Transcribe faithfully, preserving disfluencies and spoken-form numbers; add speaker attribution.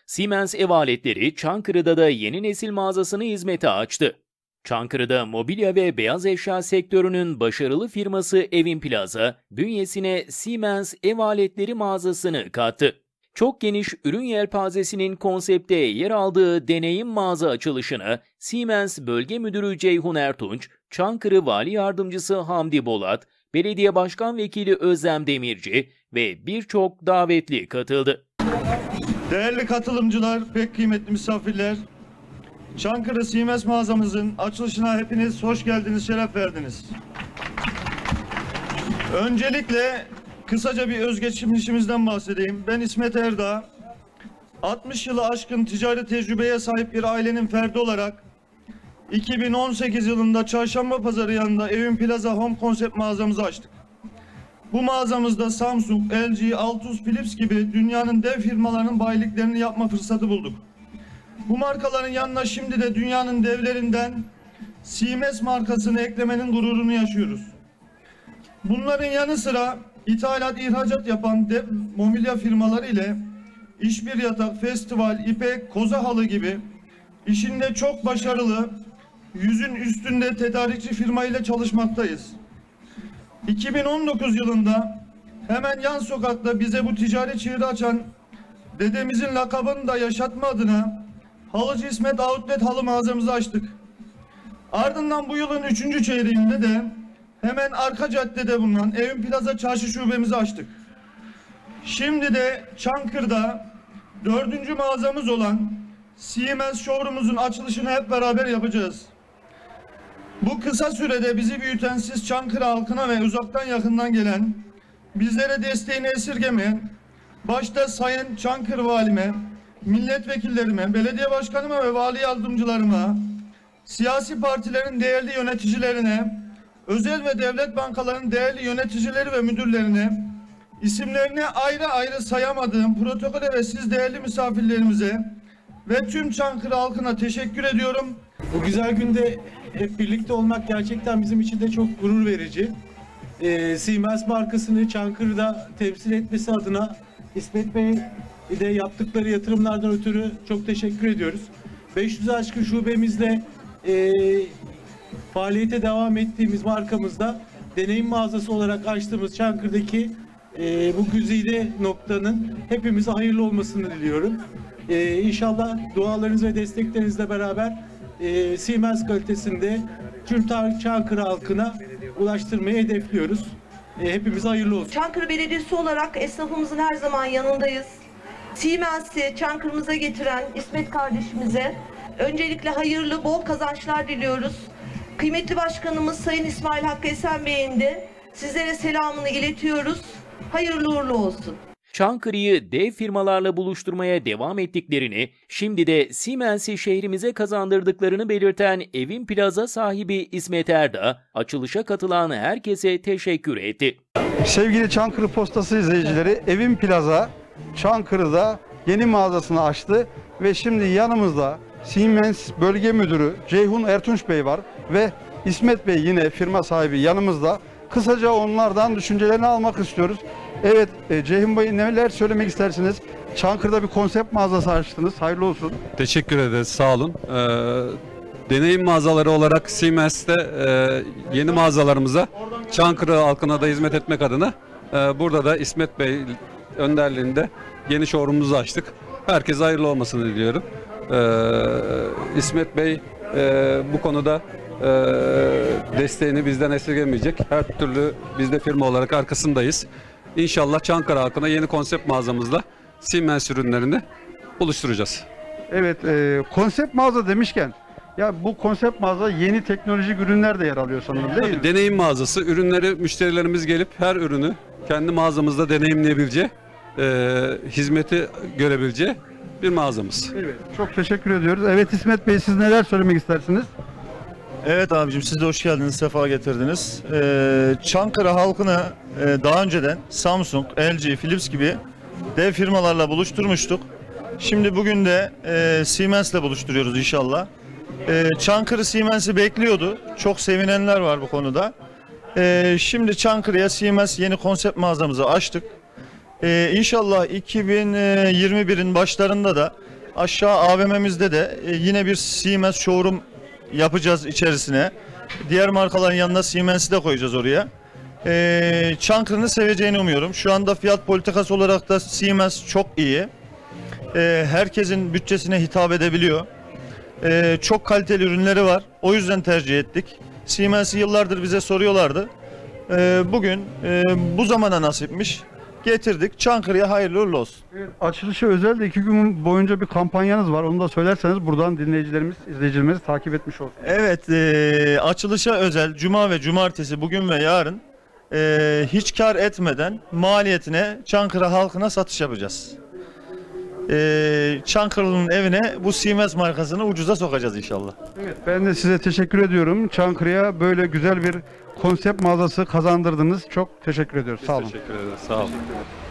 Speaker 1: Siemens Ev Aletleri Çankırı'da da yeni nesil mağazasını hizmete açtı. Çankırı'da mobilya ve beyaz eşya sektörünün başarılı firması Evin Plaza, bünyesine Siemens Ev Aletleri mağazasını kattı. Çok geniş ürün yelpazesinin konsepte yer aldığı deneyim mağaza açılışına Siemens Bölge Müdürü Ceyhun Ertunç, Çankırı Vali Yardımcısı Hamdi Bolat, Belediye Başkan Vekili Özlem Demirci ve birçok davetli katıldı.
Speaker 2: Değerli katılımcılar, pek kıymetli misafirler, Çankırı Siemens mağazamızın açılışına hepiniz hoş geldiniz, şeref verdiniz. Öncelikle kısaca bir özgeçmişimizden bahsedeyim. Ben İsmet Erdağ, altmış yılı aşkın ticari tecrübeye sahip bir ailenin ferdi olarak iki bin on sekiz yılında Çarşamba Pazarı yanında Evin Plaza Home Concept mağazamızı açtık. Bu mağazamızda Samsung, L G, Altus, Philips gibi dünyanın dev firmalarının bayiliklerini yapma fırsatı bulduk. Bu markaların yanına şimdi de dünyanın devlerinden Siemens markasını eklemenin gururunu yaşıyoruz. Bunların yanı sıra ithalat, ihracat yapan dev mobilya firmaları ile İşbir Yatak, Festival, İpek, Koza Halı gibi işinde çok başarılı, yüzün üstünde tedarikçi firma ile çalışmaktayız. iki bin on dokuz yılında hemen yan sokakta bize bu ticari çığırı açan dedemizin lakabını da yaşatma adına Halıcı İsmet Outlet halı mağazamızı açtık. Ardından bu yılın üçüncü çeyreğinde de hemen arka caddede bulunan Evin Plaza Çarşı şubemizi açtık. Şimdi de Çankırı'da dördüncü mağazamız olan Siemens Showroom'umuzun açılışını hep beraber yapacağız. Bu kısa sürede bizi büyüten siz Çankırı halkına ve uzaktan yakından gelen, bizlere desteğini esirgemeyen, başta Sayın Çankırı Valime, milletvekillerime, belediye başkanıma ve vali yardımcılarıma, siyasi partilerin değerli yöneticilerine, özel ve devlet bankalarının değerli yöneticileri ve müdürlerine, isimlerini ayrı ayrı sayamadığım protokole ve siz değerli misafirlerimize ve tüm Çankırı halkına teşekkür ediyorum.
Speaker 3: Bu güzel günde hep birlikte olmak gerçekten bizim için de çok gurur verici. Ee, Siemens markasını Çankırı'da temsil etmesi adına İsmet Bey de yaptıkları yatırımlardan ötürü çok teşekkür ediyoruz. beş yüzü aşkın şubemizde e, faaliyete devam ettiğimiz markamızda deneyim mağazası olarak açtığımız Çankırı'daki e, bu güzide noktanın hepimize hayırlı olmasını diliyorum. E, İnşallah dualarınız ve desteklerinizle beraber e, Siemens kalitesinde tüm Çankırı halkına ulaştırmayı hedefliyoruz. E, hepimize hayırlı olsun.
Speaker 4: Çankırı Belediyesi olarak esnafımızın her zaman yanındayız. Siemens'i Çankırı'mıza getiren İsmet kardeşimize öncelikle hayırlı, bol kazançlar diliyoruz. Kıymetli Başkanımız Sayın İsmail Hakkı Esen Bey'in de sizlere selamını iletiyoruz. Hayırlı uğurlu olsun.
Speaker 1: Çankırı'yı dev firmalarla buluşturmaya devam ettiklerini, şimdi de Siemens'i şehrimize kazandırdıklarını belirten Evin Plaza sahibi İsmet Erdağ, açılışa katılan herkese teşekkür etti.
Speaker 5: Sevgili Çankırı Postası izleyicileri, Evin Plaza Çankırı'da yeni mağazasını açtı ve şimdi yanımızda Siemens Bölge Müdürü Ceyhun Ertunç Bey var ve İsmet Bey yine firma sahibi yanımızda. Kısaca onlardan düşüncelerini almak istiyoruz. Evet, e, Ceyhun Bey neler söylemek istersiniz? Çankırı'da bir konsept mağazası açtınız. Hayırlı olsun.
Speaker 6: Teşekkür ederiz. Sağ olun. Ee, deneyim mağazaları olarak Siemens'te e, yeni mağazalarımıza Çankırı halkına da hizmet etmek adına e, burada da İsmet Bey önderliğinde yeni showroom'umuzu açtık. Herkese hayırlı olmasını diliyorum. Ee, İsmet Bey e, bu konuda e, desteğini bizden esirgemeyecek. Her türlü biz de firma olarak arkasındayız. İnşallah Çankırı halkına yeni konsept mağazamızla Siemens ürünlerini buluşturacağız.
Speaker 5: Evet, e, konsept mağaza demişken, ya bu konsept mağaza yeni teknolojik ürünler de yer alıyor sanırım, değil
Speaker 6: Tabii,
Speaker 5: mi?
Speaker 6: deneyim mağazası. Ürünleri müşterilerimiz gelip her ürünü kendi mağazamızda deneyimleyebileceği, e, hizmeti görebileceği bir mağazamız.
Speaker 5: Evet, çok teşekkür ediyoruz. Evet İsmet Bey, siz neler söylemek istersiniz?
Speaker 2: Evet abicim, siz de hoş geldiniz, sefa getirdiniz. Ee, Çankırı halkını e, daha önceden Samsung, L G, Philips gibi dev firmalarla buluşturmuştuk. Şimdi bugün de e, Siemens'le buluşturuyoruz inşallah. E, Çankırı Siemens'i bekliyordu. Çok sevinenler var bu konuda. E, şimdi Çankırı'ya Siemens yeni konsept mağazamızı açtık. E, İnşallah iki bin yirmi birin başlarında da Aşağı A V M'mizde de e, yine bir Siemens showroom yapacağız içerisine. Diğer markaların yanına Siemens'i de koyacağız oraya. E, Çankırı'nı seveceğini umuyorum. Şu anda fiyat politikası olarak da Siemens çok iyi. E, herkesin bütçesine hitap edebiliyor. E, çok kaliteli ürünleri var. O yüzden tercih ettik. Siemens'i yıllardır bize soruyorlardı. E, bugün e, bu zamana nasipmiş. Getirdik. Çankırı'ya hayırlı uğurlu olsun.
Speaker 5: Açılışa özel de iki gün boyunca bir kampanyanız var. Onu da söylerseniz buradan dinleyicilerimiz, izleyicilerimiz takip etmiş olsun.
Speaker 2: Evet, e, açılışa özel Cuma ve Cumartesi bugün ve yarın e, hiç kar etmeden maliyetine Çankırı halkına satış yapacağız. E, Çankırı'nın evine bu Siemens markasını ucuza sokacağız inşallah.
Speaker 5: Evet, ben de size teşekkür ediyorum. Çankırı'ya böyle güzel bir konsept mağazası kazandırdınız. Çok teşekkür ediyoruz. Sağ olun.
Speaker 6: Teşekkür ederiz. Sağ olun.